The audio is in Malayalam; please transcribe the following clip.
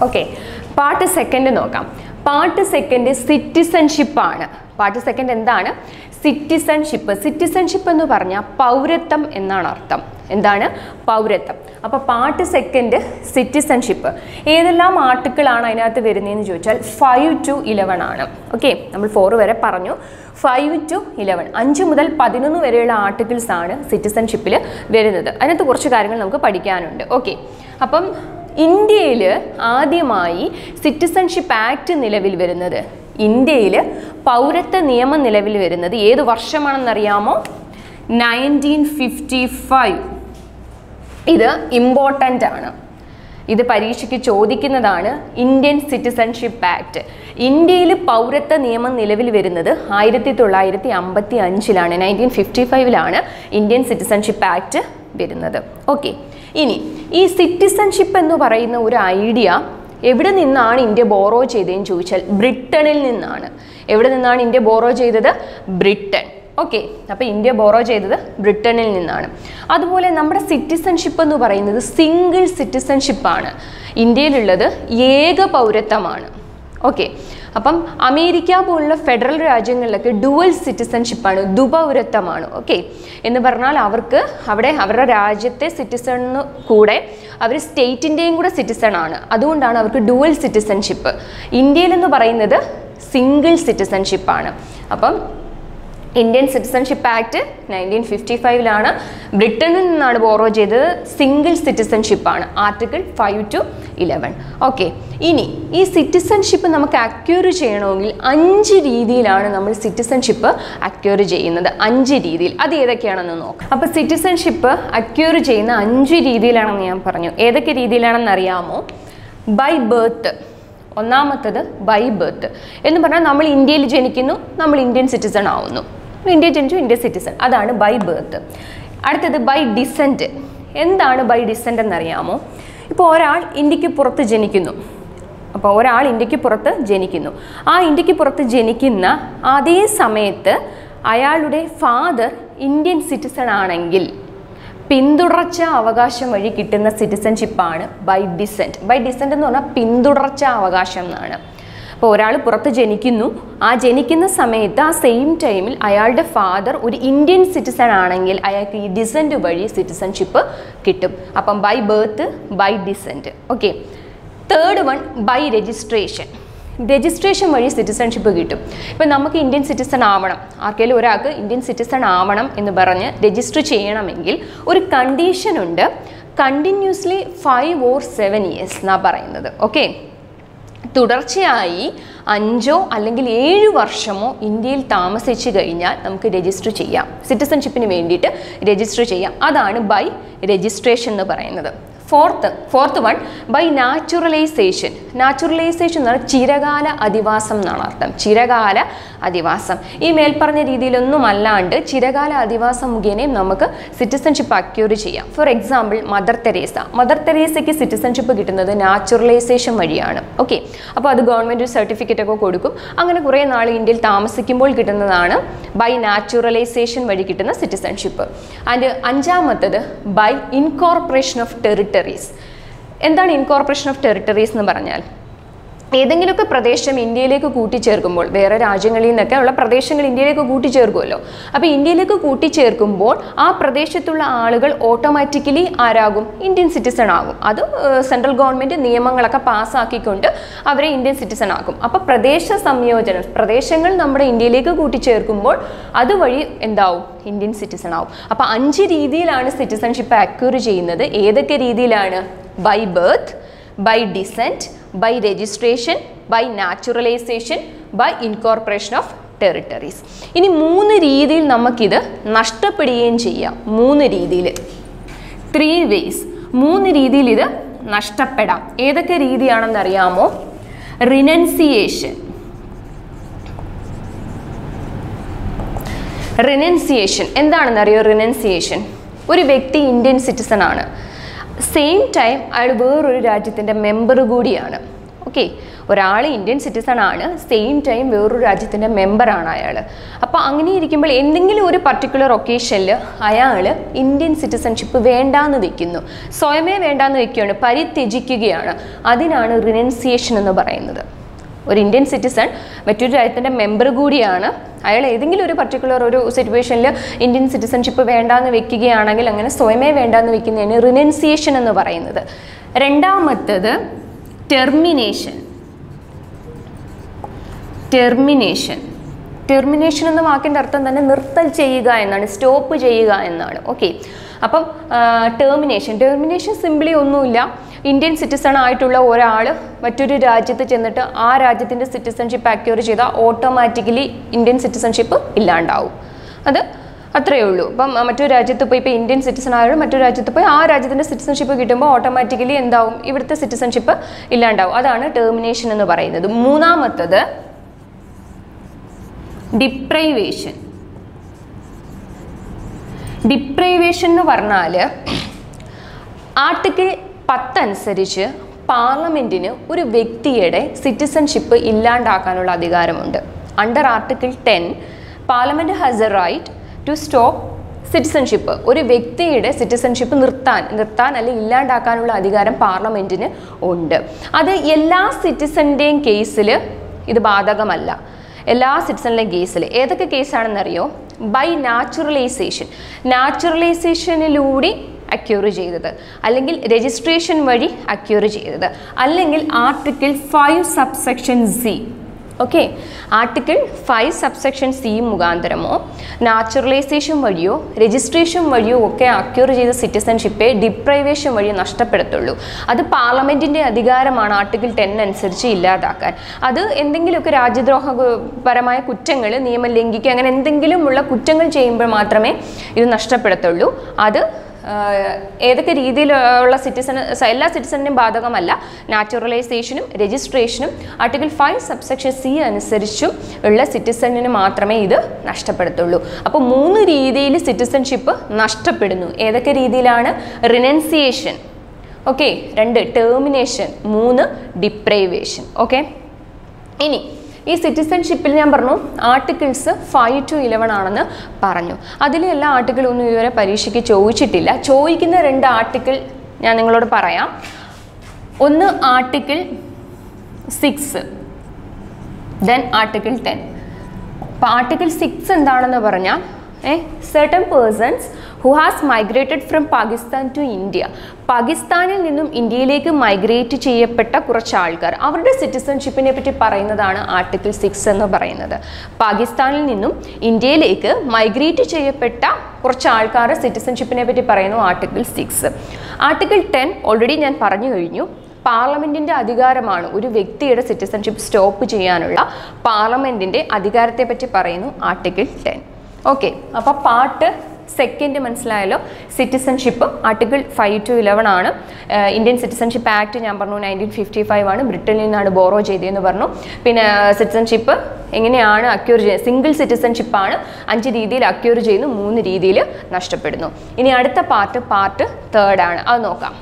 ഓക്കെ, പാർട്ട് സെക്കൻഡ് നോക്കാം. പാർട്ട് സെക്കൻഡ് സിറ്റിസൺഷിപ്പ് ആണ്. പാർട്ട് സെക്കൻഡ് എന്താണ്? സിറ്റിസൺഷിപ്പ്. സിറ്റിസൺഷിപ്പ് എന്ന് പറഞ്ഞാൽ പൗരത്വം എന്നാണ് അർത്ഥം. എന്താണ്? പൗരത്വം. അപ്പോൾ പാർട്ട് സെക്കൻഡ് സിറ്റിസൺഷിപ്പ്. ഏതെല്ലാം ആർട്ടിക്കിളാണ് അതിനകത്ത് വരുന്നതെന്ന് ചോദിച്ചാൽ 5 to 11 ആണ്. ഓക്കെ, നമ്മൾ 4 വരെ പറഞ്ഞു. 5 to 11, 5 മുതൽ 11 വരെയുള്ള ആർട്ടിക്കിൾസ് ആണ് സിറ്റിസൺഷിപ്പിൽ വരുന്നത്. അതിനകത്ത് കുറച്ച് കാര്യങ്ങൾ നമുക്ക് പഠിക്കാനുണ്ട്. ഓക്കെ, അപ്പം ഇന്ത്യയിൽ ആദ്യമായി സിറ്റിസൺഷിപ്പ് ആക്ട് നിലവിൽ വരുന്നത്, ഇന്ത്യയിൽ പൗരത്വ നിയമം നിലവിൽ വരുന്നത് ഏത് വർഷമാണെന്നറിയാമോ? 1955. ഇത് ഇമ്പോർട്ടൻ്റ് ആണ്. ഇത് പരീക്ഷയ്ക്ക് ചോദിക്കുന്നതാണ്. Indian citizenship act. ഇന്ത്യയിൽ പൗരത്വ നിയമം നിലവിൽ വരുന്നത് 1955-ലാണ്. 1955-ലാണ് ഇന്ത്യൻ സിറ്റിസൺഷിപ്പ് ആക്ട് വരുന്നത്. ഓക്കെ, ഇനി ഈ സിറ്റിസൺഷിപ്പ് എന്ന് പറയുന്ന ഒരു ഐഡിയ എവിടെ നിന്നാണ് ഇന്ത്യ ബോറോ ചെയ്തതെന്ന് ചോദിച്ചാൽ ബ്രിട്ടനിൽ നിന്നാണ്. എവിടെ നിന്നാണ് ഇന്ത്യ ബോറോ ചെയ്തത്? ബ്രിട്ടൻ. ഓക്കെ, അപ്പോൾ ഇന്ത്യ ബോറോ ചെയ്തത് ബ്രിട്ടനിൽ നിന്നാണ്. അതുപോലെ നമ്മുടെ സിറ്റിസൺഷിപ്പ് എന്ന് പറയുന്നത് സിംഗിൾ സിറ്റിസൺഷിപ്പാണ്. ഇന്ത്യയിലുള്ളത് ഏക പൗരത്വമാണ്. ഓക്കെ, അപ്പം അമേരിക്ക പോലുള്ള ഫെഡറൽ രാജ്യങ്ങളിലൊക്കെ ഡുവൽ സിറ്റിസൺഷിപ്പാണ്, ദുപൗരത്വമാണ്. ഓക്കെ, എന്ന് പറഞ്ഞാൽ അവർക്ക് അവിടെ അവരുടെ രാജ്യത്തെ സിറ്റിസണിന് കൂടെ അവർ സ്റ്റേറ്റിൻ്റെയും കൂടെ സിറ്റിസൺ ആണ്. അതുകൊണ്ടാണ് അവർക്ക് ഡുവൽ സിറ്റിസൺഷിപ്പ്. ഇന്ത്യയിലെന്ന് പറയുന്നത് സിംഗിൾ സിറ്റിസൺഷിപ്പാണ്. അപ്പം ഇന്ത്യൻ സിറ്റിസൺഷിപ്പ് ആക്ട് 1955-ലാണ്. ബ്രിട്ടനിൽ നിന്നാണ് ബോറോ ചെയ്തത്. സിംഗിൾ സിറ്റിസൺഷിപ്പാണ്. Article 5 to 11. ഓക്കെ, ഇനി ഈ സിറ്റിസൺഷിപ്പ് നമുക്ക് അക്വയർ ചെയ്യണമെങ്കിൽ 5 രീതിയിലാണ് നമ്മൾ സിറ്റിസൺഷിപ്പ് അക്വയർ ചെയ്യുന്നത്. 5 രീതിയിൽ. അത് ഏതൊക്കെയാണെന്ന് നോക്കാം. അപ്പോൾ സിറ്റിസൺഷിപ്പ് അക്വയർ ചെയ്യുന്ന 5 രീതിയിലാണെന്ന് ഞാൻ പറഞ്ഞു. ഏതൊക്കെ രീതിയിലാണെന്ന് അറിയാമോ? By birth. ഒന്നാമത്തത് ബൈ ബർത്ത് എന്ന് പറഞ്ഞാൽ നമ്മൾ ഇന്ത്യയിൽ ജനിക്കുന്നു, നമ്മൾ ഇന്ത്യൻ സിറ്റിസൺ ആവുന്നു. ഇന്ത്യ ജനിച്ചു, ഇന്ത്യ സിറ്റിസൺ. അതാണ് ബൈ ബർത്ത്. അടുത്തത് ബൈ ഡിസെൻറ്റ്. എന്താണ് ബൈ ഡിസെൻറ്റ് എന്നറിയാമോ? ഇപ്പോൾ ഒരാൾ ഇന്ത്യക്ക് പുറത്ത് ജനിക്കുന്നു. അപ്പോൾ ഒരാൾ ഇന്ത്യക്ക് പുറത്ത് ജനിക്കുന്നു. ആ ഇന്ത്യക്ക് പുറത്ത് ജനിക്കുന്ന അതേ സമയത്ത് അയാളുടെ ഫാദർ ഇന്ത്യൻ സിറ്റിസൺ ആണെങ്കിൽ പിന്തുടർച്ച അവകാശം വഴി കിട്ടുന്ന സിറ്റിസൺഷിപ്പാണ് ബൈ ഡിസെൻറ്റ്. ബൈ ഡിസെൻറ്റ് എന്ന് പറഞ്ഞാൽ പിന്തുടർച്ച അവകാശം എന്നാണ്. അപ്പോൾ ഒരാൾ പുറത്ത് ജനിക്കുന്നു, ആ ജനിക്കുന്ന സമയത്ത് ആ സെയിം ടൈമിൽ അയാളുടെ ഫാദർ ഒരു ഇന്ത്യൻ സിറ്റിസൺ ആണെങ്കിൽ അയാൾക്ക് ഈ ഡിസെൻറ്റ് വഴി സിറ്റിസൺഷിപ്പ് കിട്ടും. അപ്പം by birth, by descent. Okay, third one by registration. Registration വഴി സിറ്റിസൺഷിപ്പ് കിട്ടും. ഇപ്പം നമുക്ക് ഇന്ത്യൻ സിറ്റിസൺ ആവണം, ആർക്കെങ്കിലും ഒരാൾക്ക് ഇന്ത്യൻ സിറ്റിസൺ ആവണം എന്ന് പറഞ്ഞ് രജിസ്റ്റർ ചെയ്യണമെങ്കിൽ ഒരു കണ്ടീഷൻ ഉണ്ട്. കണ്ടിന്യൂസ്ലി 5 or 7 years എന്നാണ് പറയുന്നത്. ഓക്കെ, തുടർച്ചയായി 5 അല്ലെങ്കിൽ 7 വർഷമോ ഇന്ത്യയിൽ താമസിച്ചു കഴിഞ്ഞാൽ നമുക്ക് രജിസ്റ്റർ ചെയ്യാം. സിറ്റിസൺഷിപ്പിന് വേണ്ടിയിട്ട് രജിസ്റ്റർ ചെയ്യാം. അതാണ് ബൈ രജിസ്ട്രേഷൻ എന്ന് പറയുന്നത്. Fourth one by naturalisation. Naturalisation എന്ന് പറഞ്ഞാൽ ചിരകാല അധിവാസം എന്നാണ് അർത്ഥം. ചിരകാല അധിവാസം. ഈ മേൽപ്പറഞ്ഞ രീതിയിലൊന്നും അല്ലാണ്ട് ചിരകാല അധിവാസം മുഖേനയും നമുക്ക് സിറ്റിസൺഷിപ്പ് അക്വയർ ചെയ്യാം. ഫോർ എക്സാമ്പിൾ മദർ തെരേസയ്ക്ക് സിറ്റിസൺഷിപ്പ് കിട്ടുന്നത് നാച്ചുറലൈസേഷൻ വഴിയാണ്. ഓക്കെ, അപ്പോൾ അത് ഗവൺമെൻറ് ഒരു സർട്ടിഫിക്കറ്റ് ഒക്കെ കൊടുക്കും. അങ്ങനെ കുറേ നാൾ ഇന്ത്യയിൽ താമസിക്കുമ്പോൾ കിട്ടുന്നതാണ് ബൈ നാച്ചുറലൈസേഷൻ വഴി കിട്ടുന്ന സിറ്റിസൺഷിപ്പ്. ആൻഡ് 5ാമത്തത് ബൈ ഇൻകോർപ്പറേഷൻ ഓഫ് ടെറിട്ടറീസ്. എന്താണ് ഇൻകോർപ്പറേഷൻ ഓഫ് ടെറിട്ടറീസ് എന്ന് പറഞ്ഞാൽ? ഏതെങ്കിലുമൊക്കെ പ്രദേശം ഇന്ത്യയിലേക്ക് കൂട്ടിച്ചേർക്കുമ്പോൾ, വേറെ രാജ്യങ്ങളിൽ നിന്നൊക്കെ ഉള്ള പ്രദേശങ്ങൾ ഇന്ത്യയിലേക്ക് കൂട്ടിച്ചേർക്കുമല്ലോ. അപ്പോൾ ഇന്ത്യയിലേക്ക് കൂട്ടിച്ചേർക്കുമ്പോൾ ആ പ്രദേശത്തുള്ള ആളുകൾ ഓട്ടോമാറ്റിക്കലി ആരാകും? ഇന്ത്യൻ സിറ്റിസൺ ആകും. അത് സെൻട്രൽ ഗവൺമെൻറ് നിയമങ്ങളൊക്കെ പാസ്സാക്കിക്കൊണ്ട് അവരെ ഇന്ത്യൻ സിറ്റിസൺ ആക്കും. അപ്പോൾ പ്രദേശ സംയോജനം, പ്രദേശങ്ങൾ നമ്മുടെ ഇന്ത്യയിലേക്ക് കൂട്ടിച്ചേർക്കുമ്പോൾ അതുവഴി എന്താവും? ഇന്ത്യൻ സിറ്റിസൺ ആവും. അപ്പോൾ 5 രീതിയിലാണ് സിറ്റിസൺഷിപ്പ് അക്വയർ ചെയ്യുന്നത്. ഏതൊക്കെ രീതിയിലാണ്? By birth, by descent, by registration, by naturalisation, by incorporation of territories. ഇനി 3 രീതിയിൽ നമുക്കിത് നഷ്ടപ്പെടുകയും ചെയ്യാം. 3 രീതിയിൽ, 3 ways. 3 രീതിയിൽ ഇത് നഷ്ടപ്പെടാം. ഏതൊക്കെ രീതിയാണെന്നറിയാമോ? റിനൻസിയേഷൻ. എന്താണെന്നറിയോ? റിനൻസിയേഷൻ. ഒരു വ്യക്തി ഇന്ത്യൻ സിറ്റിസൺ ആണ്, സെയിം ടൈം അയാൾ വേറൊരു രാജ്യത്തിൻ്റെ മെമ്പർ കൂടിയാണ്. ഓക്കെ, ഒരാൾ ഇന്ത്യൻ സിറ്റിസൺ ആണ്, സെയിം ടൈം വേറൊരു രാജ്യത്തിൻ്റെ മെമ്പറാണ് അയാൾ. അപ്പോൾ അങ്ങനെ ഇരിക്കുമ്പോൾ എന്തെങ്കിലും ഒരു പർട്ടിക്കുലർ ഒക്കേഷനിൽ അയാൾ ഇന്ത്യൻ സിറ്റിസൺഷിപ്പ് വേണ്ടാന്ന് വെക്കുന്നു, സ്വയമേ വേണ്ടാന്ന് വെക്കുകയാണ്, പരിത്യജിക്കുകയാണ്. അതിനാണ് റിനൻസിയേഷൻ എന്ന് പറയുന്നത്. ഒരു ഇന്ത്യൻ സിറ്റിസൺ മറ്റൊരു രാജ്യത്തിൻ്റെ മെമ്പർ കൂടിയാണ്, അയാൾ ഏതെങ്കിലും ഒരു പർട്ടിക്കുലർ ഒരു സിറ്റുവേഷനിൽ ഇന്ത്യൻ സിറ്റിസൺഷിപ്പ് വേണ്ടാന്ന് വെക്കുകയാണെങ്കിൽ അങ്ങനെ സ്വയമേ വേണ്ടാന്ന് വെക്കുന്നതിന് റിനൻസിയേഷൻ എന്ന് പറയുന്നത്. രണ്ടാമത്തത് ടെർമിനേഷൻ. ടെർമിനേഷൻ എന്ന വാക്കിൻ്റെ അർത്ഥം തന്നെ നിർത്തൽ ചെയ്യുക എന്നാണ്, സ്റ്റോപ്പ് ചെയ്യുക എന്നാണ്. ഓക്കെ, അപ്പം ടെർമിനേഷൻ സിംപ്ലി ഒന്നുമില്ല, ഇന്ത്യൻ സിറ്റിസൺ ആയിട്ടുള്ള ഒരാൾ മറ്റൊരു രാജ്യത്ത് ചെന്നിട്ട് ആ രാജ്യത്തിൻ്റെ സിറ്റിസൺഷിപ്പ് അക്വയർ ചെയ്താൽ ഓട്ടോമാറ്റിക്കലി ഇന്ത്യൻ സിറ്റിസൺഷിപ്പ് ഇല്ലാണ്ടാവും. അത് അത്രയേ ഉള്ളൂ. ഇപ്പം മറ്റൊരു രാജ്യത്ത് പോയി, ഇപ്പോൾ ഇന്ത്യൻ സിറ്റിസൺ ആയാലും മറ്റൊരു രാജ്യത്ത് പോയി ആ രാജ്യത്തിൻ്റെ സിറ്റിസൺഷിപ്പ് കിട്ടുമ്പോൾ ഓട്ടോമാറ്റിക്കലി എന്താവും, ഇവിടുത്തെ സിറ്റിസൺഷിപ്പ് ഇല്ലാണ്ടാവും. അതാണ് ടെർമിനേഷൻ എന്ന് പറയുന്നത്. മൂന്നാമത്തത് ഡിപ്രൈവേഷൻ. ഡിപ്രൈവേഷൻ എന്ന് പറഞ്ഞാൽ ആർട്ടിക്കിൾ 10 അനുസരിച്ച് പാർലമെൻറ്റിന് ഒരു വ്യക്തിയുടെ സിറ്റിസൺഷിപ്പ് ഇല്ലാണ്ടാക്കാനുള്ള അധികാരമുണ്ട്. Under article 10 parliament has a right to stop citizenship. ഒരു വ്യക്തിയുടെ സിറ്റിസൺഷിപ്പ് നിർത്താൻ അല്ലെങ്കിൽ ഇല്ലാണ്ടാക്കാനുള്ള അധികാരം പാർലമെൻറ്റിന് ഉണ്ട്. അത് എല്ലാ സിറ്റിസൻ്റെയും കേസിൽ ഇത് ബാധകമല്ല. എല്ലാ സിറ്റിസണിലെയും കേസിൽ ഏതൊക്കെ കേസാണെന്നറിയോ? ബൈ നാച്ചുറലൈസേഷനിലൂടെ അക്യൂർ ചെയ്തത്, അല്ലെങ്കിൽ രജിസ്ട്രേഷൻ വഴി അക്യൂർ ചെയ്തത്, അല്ലെങ്കിൽ article 5 subsection C. Okay, article 5 subsection C മുഖാന്തരമോ നാച്ചുറലൈസേഷൻ വഴിയോ രജിസ്ട്രേഷൻ വഴിയോ ഒക്കെ അക്യൂർ ചെയ്ത സിറ്റിസൺഷിപ്പെ ഡിപ്രൈവേഷൻ വഴി നഷ്ടപ്പെടുത്തുള്ളൂ. അത് പാർലമെൻറ്റിൻ്റെ അധികാരമാണ് ആർട്ടിക്കിൾ 10 അനുസരിച്ച് ഇല്ലാതാക്കാൻ. അത് എന്തെങ്കിലുമൊക്കെ രാജ്യദ്രോഹപരമായ കുറ്റങ്ങൾ, നിയമം ലംഘിക്കുക, അങ്ങനെ എന്തെങ്കിലുമുള്ള കുറ്റങ്ങൾ ചെയ്യുമ്പോൾ മാത്രമേ ഇത് നഷ്ടപ്പെടുത്തുള്ളൂ. അത് ഏതൊക്കെ രീതിയിലുള്ള എല്ലാ സിറ്റിസണിനും ബാധകമല്ല. നാച്ചുറലൈസേഷനും രജിസ്ട്രേഷനും ആർട്ടിക്കിൾ 5 സബ്സെക്ഷൻ സി അനുസരിച്ചും ഉള്ള സിറ്റിസണിന് മാത്രമേ ഇത് നഷ്ടപ്പെടുത്തുള്ളൂ. അപ്പോൾ 3 രീതിയിൽ സിറ്റിസൺഷിപ്പ് നഷ്ടപ്പെടുന്നു. ഏതൊക്കെ രീതിയിലാണ്? Renunciation, okay, 2 termination, 3 deprivation. Okay, ഇനി ഈ സിറ്റിസൺഷിപ്പിൽ ഞാൻ പറഞ്ഞു ആർട്ടിക്കിൾസ് 5 to 11 ആണെന്ന് പറഞ്ഞു. അതിലെ എല്ലാ ആർട്ടിക്കിളൊന്നും ഇതുവരെ പരീക്ഷയ്ക്ക് ചോദിച്ചിട്ടില്ല. ചോദിക്കുന്ന 2 ആർട്ടിക്കിൾ ഞാൻ നിങ്ങളോട് പറയാം. ഒന്ന് ആർട്ടിക്കിൾ 6, ദെൻ ആർട്ടിക്കിൾ 10. അപ്പോൾ ആർട്ടിക്കിൾ 6 എന്താണെന്ന് പറഞ്ഞാൽ certain persons who has migrated from Pakistan to India. പാകിസ്ഥാനിൽ നിന്നും ഇന്ത്യയിലേക്ക് മൈഗ്രേറ്റ് ചെയ്യപ്പെട്ട കുറച്ച് ആൾക്കാർ, അവരുടെ സിറ്റിസൺഷിപ്പിനെ പറ്റി പറയുന്നതാണ് ആർട്ടിക്കിൾ 6 എന്ന് പറയുന്നത്. പാകിസ്ഥാനിൽ നിന്നും ഇന്ത്യയിലേക്ക് മൈഗ്രേറ്റ് ചെയ്യപ്പെട്ട കുറച്ച് ആൾക്കാരുടെ സിറ്റിസൺഷിപ്പിനെ പറ്റി പറയുന്നു ആർട്ടിക്കിൾ 6. ആർട്ടിക്കിൾ 10 ഓൾറെഡി ഞാൻ പറഞ്ഞു കഴിഞ്ഞു. പാർലമെൻറ്റിൻ്റെ അധികാരമാണ് ഒരു വ്യക്തിയുടെ സിറ്റിസൺഷിപ്പ് സ്റ്റോപ്പ് ചെയ്യാനുള്ള പാർലമെൻറ്റിൻ്റെ അധികാരത്തെ പറ്റി പറയുന്നു ആർട്ടിക്കിൾ 10. ഓക്കെ, അപ്പോൾ പാർട്ട് സെക്കൻഡ് മനസ്സിലായല്ലോ. സിറ്റിസൺഷിപ്പ് ആർട്ടിക്കിൾ 5 to 11 ആണ്. ഇന്ത്യൻ സിറ്റിസൺഷിപ്പ് ആക്ട് ഞാൻ പറഞ്ഞു 1955 ആണ്, ബ്രിട്ടനിൽ നിന്നാണ് ബോറോ ചെയ്തതെന്ന് പറഞ്ഞു. പിന്നെ സിറ്റിസൺഷിപ്പ് എങ്ങനെയാണ് അക്യൂർ ചെയ്യുന്നത്? സിംഗിൾ സിറ്റിസൺഷിപ്പാണ്, 5 രീതിയിൽ അക്യൂർ ചെയ്യുന്നു, 3 രീതിയിൽ നഷ്ടപ്പെടുന്നു. ഇനി അടുത്ത പാർട്ട് 3 ആണ്, അത് നോക്കാം.